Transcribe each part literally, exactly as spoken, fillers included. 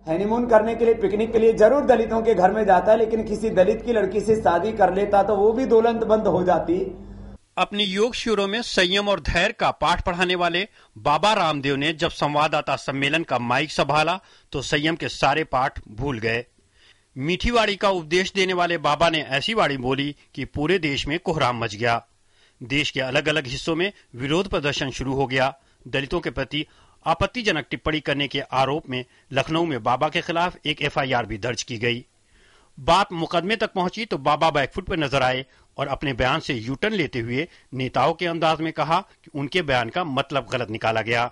Honeymoon करने के लिए, पिकनिक के लिए जरूर दलितों के घर में जाता है, लेकिन किसी दलित की लड़की से शादी कर लेता तो वो भी दौलत बंद हो जाती। अपनी योग शिविरों में संयम और धैर्य का पाठ पढ़ाने वाले बाबा रामदेव ने जब संवाददाता सम्मेलन का माइक संभाला तो संयम के सारे पाठ भूल गए। मीठी वाणी का उपदेश देने वाले बाबा ने ऐसी वाणी बोली कि पूरे देश में कोहराम मच गया। देश के अलग अलग हिस्सों में विरोध प्रदर्शन शुरू हो गया। दलितों के प्रति आपत्तिजनक टिप्पणी करने के आरोप में लखनऊ में बाबा के खिलाफ एक एफ आई आर भी दर्ज की गई। बात मुकदमे तक पहुंची तो बाबा बैकफुट पर नजर आए और अपने बयान से यू टर्न लेते हुए नेताओं के अंदाज में कहा कि उनके बयान का मतलब गलत निकाला गया।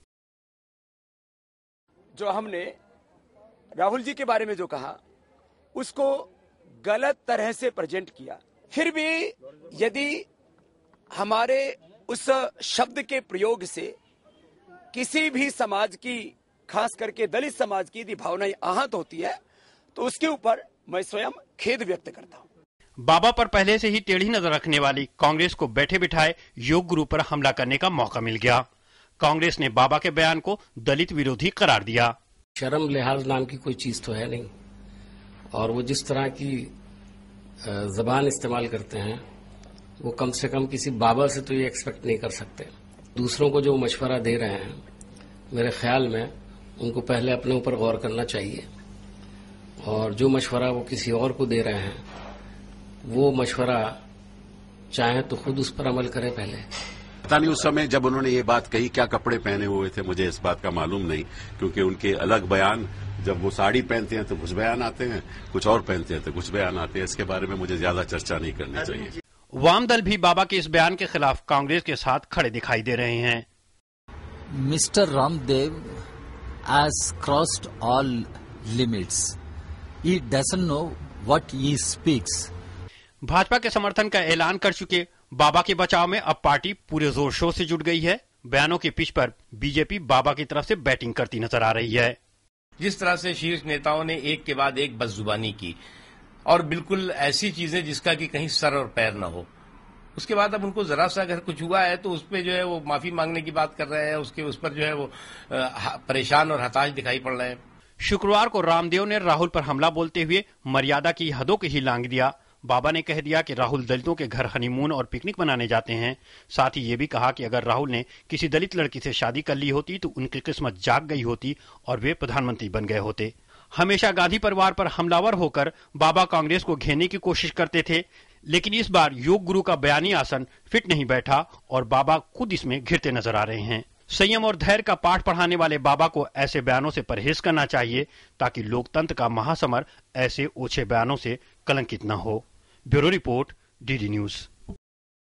जो हमने राहुल जी के बारे में जो कहा उसको गलत तरह से प्रेजेंट किया, फिर भी यदि हमारे उस शब्द के प्रयोग से किसी भी समाज की, खास करके दलित समाज की यदि भावनाएं आहत होती है तो उसके ऊपर मैं स्वयं खेद व्यक्त करता हूं। बाबा पर पहले से ही टेढ़ी नजर रखने वाली कांग्रेस को बैठे बिठाए योग गुरु पर हमला करने का मौका मिल गया। कांग्रेस ने बाबा के बयान को दलित विरोधी करार दिया। शर्म लिहाज नाम की कोई चीज तो है नहीं, और वो जिस तरह की जबान इस्तेमाल करते हैं वो कम से कम किसी बाबा से तो ये एक्सपेक्ट नहीं कर सकते। दूसरों को जो मशवरा दे रहे हैं, मेरे ख्याल में उनको पहले अपने ऊपर गौर करना चाहिए, और जो मशवरा वो किसी और को दे रहे हैं वो मशवरा चाहे तो खुद उस पर अमल करें पहले। पता नहीं उस समय जब उन्होंने ये बात कही क्या कपड़े पहने हुए थे, मुझे इस बात का मालूम नहीं, क्योंकि उनके अलग बयान, जब वो साड़ी पहनते हैं तो कुछ बयान आते हैं, कुछ और पहनते हैं तो कुछ बयान आते हैं। इसके बारे में मुझे ज्यादा चर्चा नहीं करनी चाहिए। वाम दल भी बाबा के इस बयान के खिलाफ कांग्रेस के साथ खड़े दिखाई दे रहे हैं। Mister Ramdev has crossed all limits. He doesn't know what he speaks. Bhajpa के समर्थन का ऐलान कर चुके बाबा के बचाव में अब पार्टी पूरे जोर शोर से जुट गई है। बयानों के पिच पर बीजेपी बाबा की तरफ से बैटिंग करती नजर आ रही है। जिस तरह से शीर्ष नेताओं ने एक के बाद एक बदजुबानी की और बिल्कुल ऐसी चीजें जिसका कि कहीं सर और पैर न हो, उसके बाद अब उनको जरा सा अगर कुछ हुआ है तो उसपे जो है वो माफी मांगने की बात कर रहे हैं, उसके उस पर जो है वो परेशान और हताश दिखाई पड़ रहे हैं। शुक्रवार को रामदेव ने राहुल पर हमला बोलते हुए मर्यादा की हदों के ही लांघ दिया। बाबा ने कह दिया कि राहुल दलितों के घर हनीमून और पिकनिक मनाने जाते हैं। साथ ही ये भी कहा कि अगर राहुल ने किसी दलित लड़की से शादी कर ली होती तो उनकी किस्मत जाग गई होती और वे प्रधानमंत्री बन गए होते। हमेशा गांधी परिवार पर हमलावर होकर बाबा कांग्रेस को घेरने की कोशिश करते थे, लेकिन इस बार योग गुरु का बयानी आसन फिट नहीं बैठा और बाबा खुद इसमें घिरते नजर आ रहे हैं। संयम और धैर्य का पाठ पढ़ाने वाले बाबा को ऐसे बयानों से परहेज करना चाहिए ताकि लोकतंत्र का महासमर ऐसे ओछे बयानों से कलंकित न हो। Bureau report, D D news.